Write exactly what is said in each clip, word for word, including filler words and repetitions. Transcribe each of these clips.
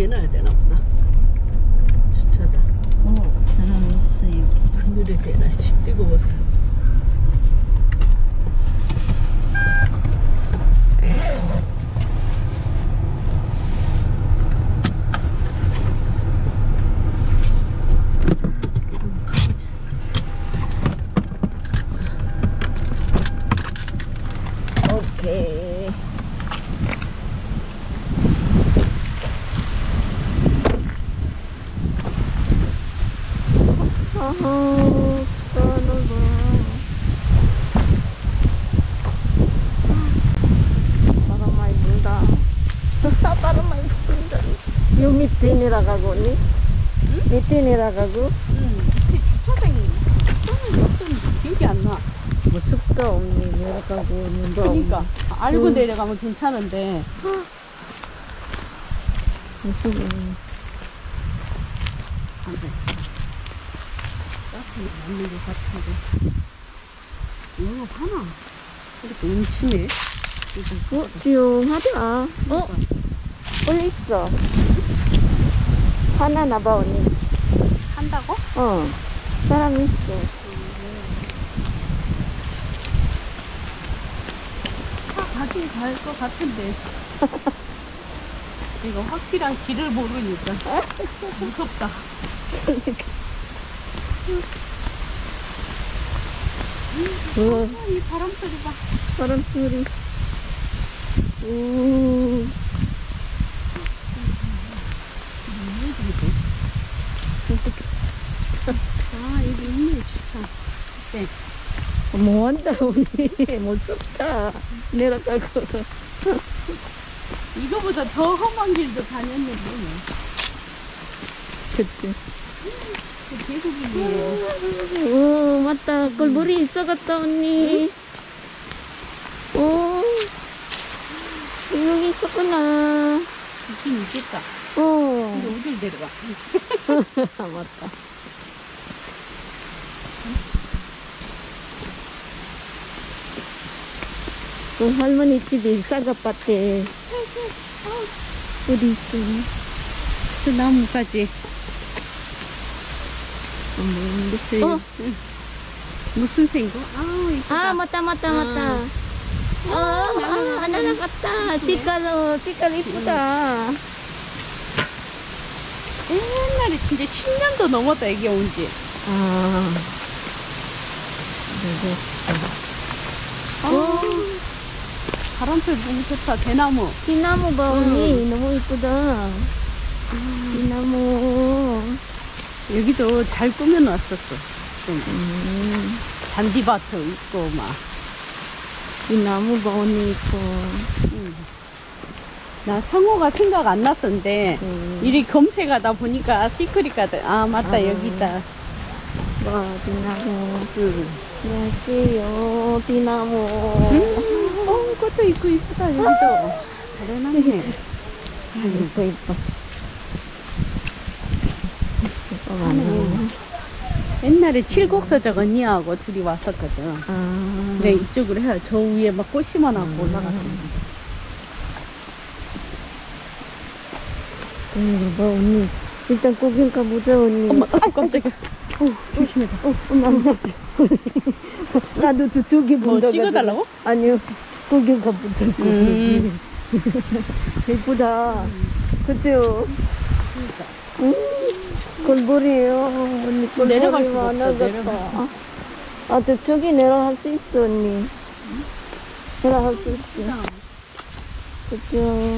해놔야 되나 보다. 주차장. 어, 사람 있어 여기. 하늘에 대놔야지. 뜨거워서. 오케이. 아하, 바람 봐. 바람 많이 분다. 바람 많이 분다. 요 밑에 내려가고 언니? 응? 밑에 내려가고? 응. 밑에 주차장이 주차장이 어떤 기억이 안 나. 뭐 숲도 없니 내려가고 눈도 그러니까 없니. 알고 응. 내려가면 괜찮은데. 무슨 안 돼. 딱히 맞는 것 같은데. 영업 하나. 이렇게 음침해. 어? 조용하다. 어? 어디 있어? 하나 나봐 언니. 한다고? 어 사람 있어. 아, 가긴 갈 것 같은데. 이거 확실한 길을 모르니까 무섭다. 어, 아, 이 바람 소리 봐. 바람 소리. 오. 아, 여기 있네, 주차. 네. 뭐한다 언니. 무섭다. 내려가고. 이거보다 더 험한 길도 다녔는데. 그치. 계곡이네. 오 맞다. 꼴물이 있어갔다 언니. 오 여기 있었구나. 있긴 있겠다. 어. 근데 어딜 내려가? 맞다. 그 할머니 집에 쌀가밭에 어디 있어? 그 나무까지. 어, 어? 응. 무슨 생고? 아, 이쁘다. 아 맞다 맞다 맞다. 어, 아, 날아갔다. 색깔, 어, 색깔 이쁘다. 옛날에 진짜 십 년도 넘었다, 여기 온 지. 아, 아, 바람소리 너무 좋다, 대나무. 비나무 봐, 언니. 너무 이쁘다. 비나무. 여기도 잘 꾸며놨었어. 좀 음, 잔디밭도 있고, 막. 비나무 봐, 언니 이뻐. 응. 나 상호가 생각 안 났었는데, 음. 이리 검색하다 보니까 시크릿가드. 아, 맞다, 아. 여기 있다. 와, 비나무. 응. 안녕하세요, 비나무. 음, 어, 그것도 있고 이쁘다, 여기도. 잘 해놨네. 이뻐, 이뻐. 이뻐, 하네. 많아. 옛날에 칠곡서적 언니하고 둘이 왔었거든. 아. 근데 이쪽으로 해야 저 위에 막 꽃 심어놨고 음. 올라갔어. 응, 뭐, 언니. 일단 구경 가보자, 언니. 엄마, 아, 깜짝이야. 어, 조심해라. 어, 엄마, 엄마. 나도 저쪽에 뭐 본다. 찍어달라고? 아니요. 구경 가보자. 음. 예쁘다. 그죠? 그러니까. 음, 골볼이에요. 언니, 골볼이 내려갈 수가 없어, 많아졌다. 내려갈 수. 아, 저쪽에 내려갈 수 있어, 언니. 내려갈 수 있어. 예쁘다. 그죠?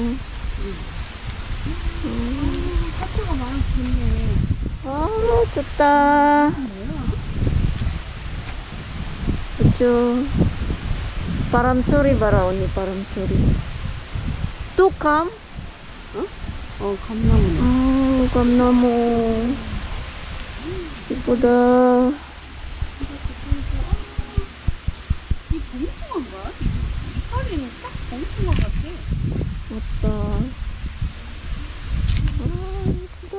음, 하트가 많이 좋네. 아, 좋다. 그죠? 바람 소리 봐라, 언니, 바람 소리. 또 감? 어, 감나무네. 아, 감나무. 이쁘다. 이 봉숭아인가? 이파리는 딱 봉숭아 같아. 맞다. 아, 이쁘다.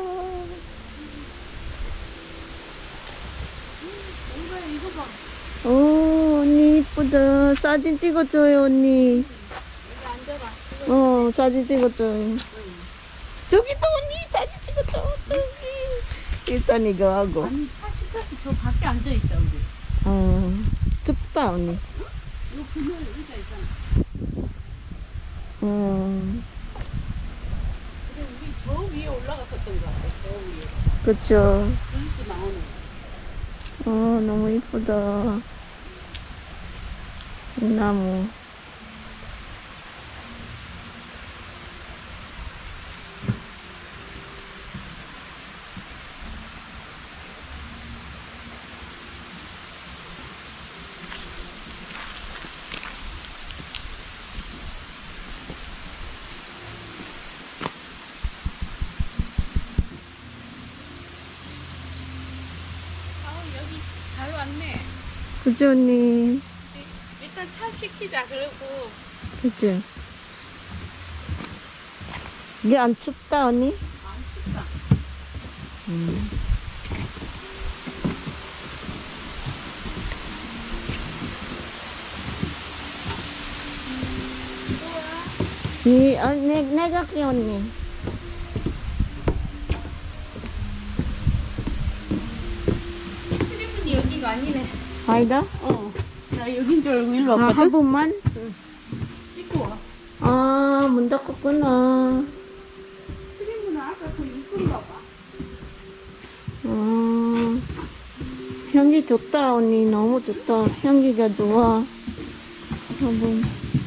뭔가 이거 봐. 오, 언니 이쁘다. 사진 찍어줘요, 언니. 여기 앉아봐. 어, 사진 찍어줘요. 저기 또 언니 사진 찍었다. 저기. 일단 이거 하고. 아니 차 시켜서 저 밖에 앉아 있다 우리. 어, 춥다 언니. 요 그늘 의자 있잖아. 어, 근데 우리 저 위에 올라갔었던 거 같아. 저 위에. 그쵸. 저기서 나오는 거. 어, 너무 이쁘다. 이 나무. 아 여기 잘 왔네. 그죠 언니. 일단 차 시키자. 그리고 그치? 이게 안 춥다 언니? 안 춥다. 음. 이, 아, 내, 내가 할게 언니. 트리문이 여기가 아니네. 아니다? 어. 나 여긴 줄 알고 일로 아, 왔거든. 한 번만? 찍고 와. 아, 문 닫았구나. 트리문은 아까 그 입구인가 봐. 어, 향기 좋다, 언니. 너무 좋다. 향기가 좋아. 한번.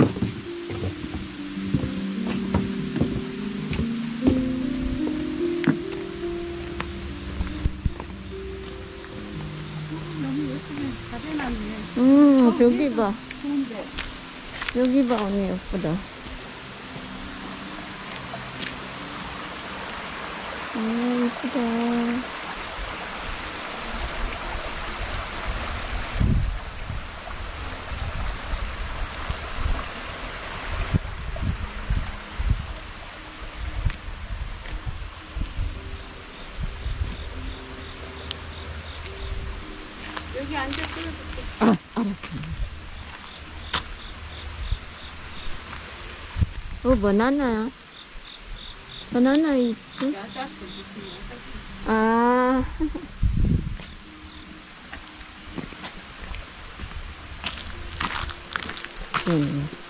너무 예쁘게 잘 해놨네. 음, 저기 봐. 좋은데. 여기 봐, 언니. 예쁘다. 아, 예쁘다. 여기 앉아 끌어줄게. 아, 알았어. 어, 바나나. 바나나 있어? 야자수 무슨 야자수. 아. 음.